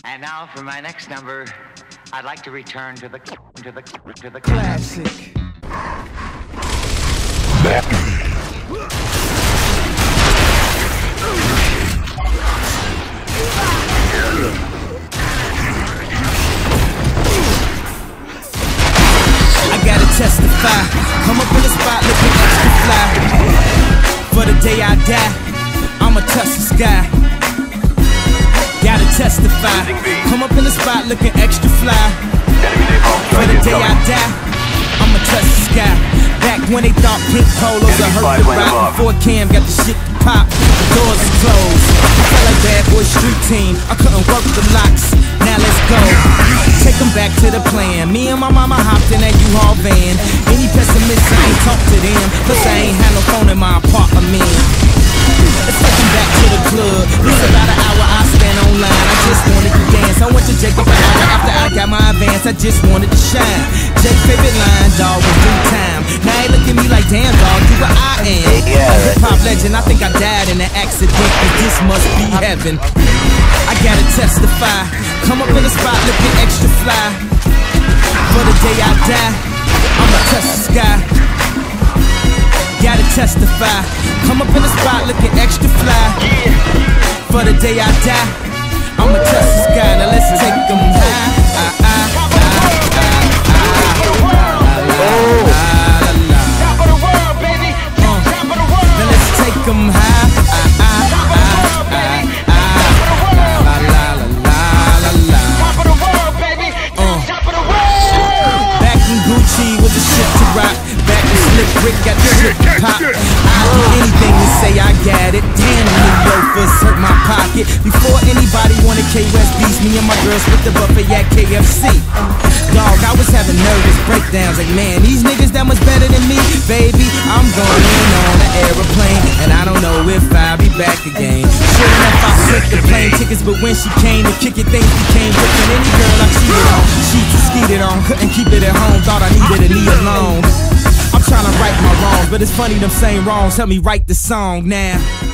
And now for my next number, I'd like to return to the classic. I gotta testify. Come up in the spot looking extra fly. For the day I die, I'ma touch the sky. Gotta testify. Come up in the spot looking extra fly. For the day I die, I'ma touch the sky. Back when they thought pink polos are hurt to rock. Before Cam got the shit to pop, the doors are closed. I felt like bad boy street team. I couldn't work the locks. Now let's go. Take them back to the plan. Me and my mama hopped in that U-Haul van. Any pessimists, I ain't talk to them. Plus I ain't had no phone in my apartment. Let's take them back to the club. It's about an hour I spent online. I just wanted to dance. I went to Jacob an hour after I got my advance. I just wanted to shine. Jake's favorite line, dog, was due time. Now they look at me like, damn, dog, you what I am. A hip-hop legend, I think I died in an accident, but this must be heaven. I gotta testify. Come up in the spot looking extra fly. For the day I die, I'ma touch the sky. Gotta testify. Come up in the spot looking extra fly. For the day I die, I'ma touch the sky. Now let's take them high. Top of the world, baby. Top of the world. Now let's take them high. Top of the world, baby. Top of the world. Top of the world, baby. Top of the world. Back when Gucci was a shit to rock. Back when Slick Rick got the shit to pop. I'll do anything to say I got it. Damn, them loafers hurt my pocket. Before anybody wanted K-West beats, me and my girls split the buffet at KFC. Dog, I was having nervous breakdowns. Like, man, these niggas that much better than me. Baby, I'm going in on an aeroplane, and I don't know if I'll be back again. Sure enough, I split the plane tickets, but when she came to kick it, things became different. Any girl I cheated on, she skeeted on. Couldn't keep it at home, thought I needed a knee alone. I'm trying to right my wrongs, but it's funny them same wrongs help me write the song now.